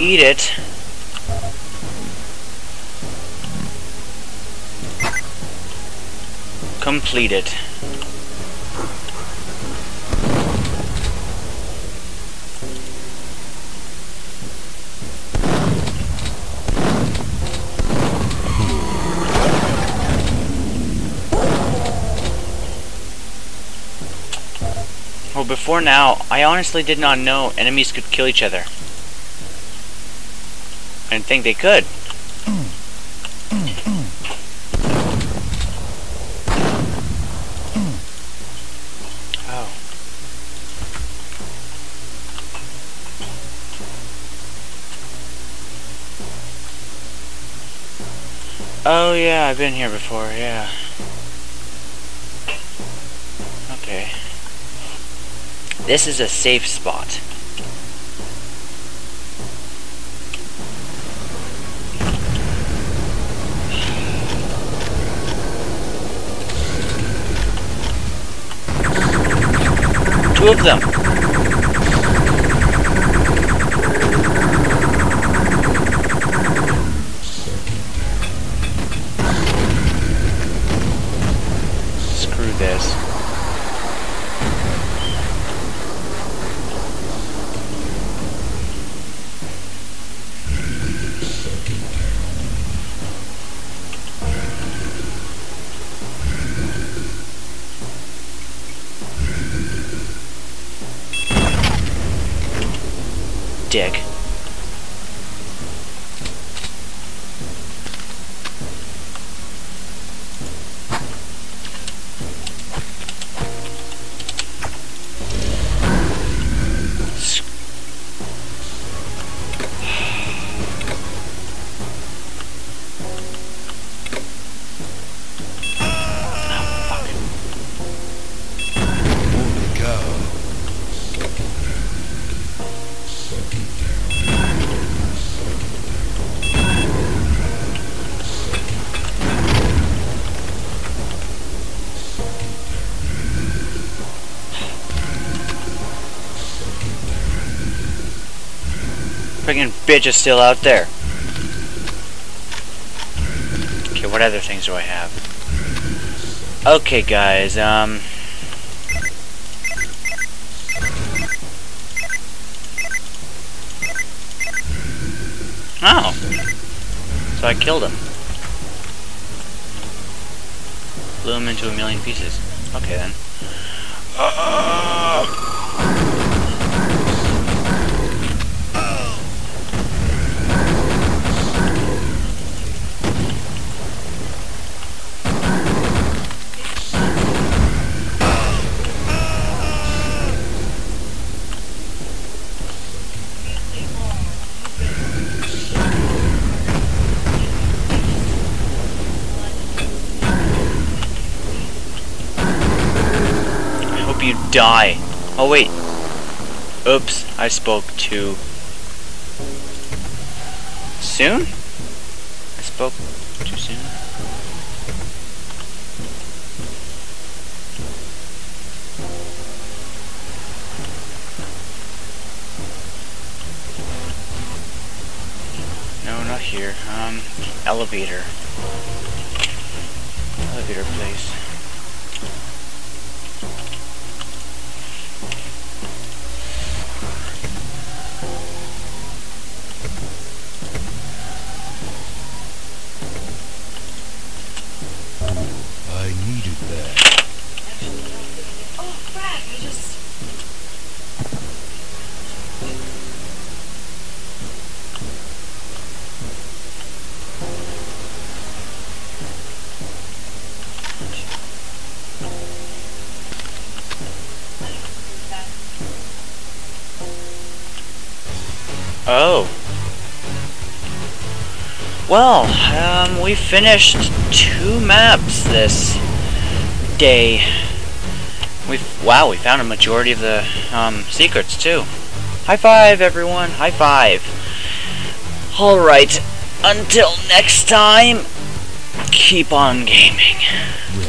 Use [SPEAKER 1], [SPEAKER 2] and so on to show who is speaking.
[SPEAKER 1] eat it. Complete it. Well, before now, I honestly did not know enemies could kill each other. I didn't think they could. Oh. Oh yeah, I've been here before, yeah. Okay. This is a safe spot. Two of them. Screw this. Dick. Freaking bitch is still out there. Okay, what other things do I have? Okay, guys, oh. So I killed him. Blew him into a million pieces. Okay, then. You die. Oh wait. Oops, I spoke too soon? I spoke too soon? No, not here. Elevator. Elevator place. Oh. Well, we finished 2 maps this day. We found a majority of the secrets too. High five, everyone! High five! Alright, until next time, keep on gaming.